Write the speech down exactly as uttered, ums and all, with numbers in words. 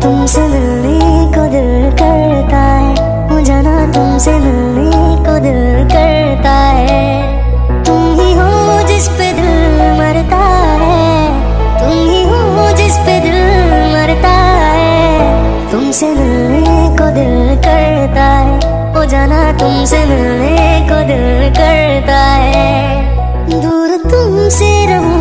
तुमसे मिलने को दिल करता है, हो जाना तुमसे मिलने को दिल करता है। तुम ही हो जिस पे दिल मरता है, तुम ही हो जिस पे दिल मरता है। तुमसे मिलने को दिल करता है, हो जाना तुमसे मिलने को दिल करता है। दूर तुमसे रहूं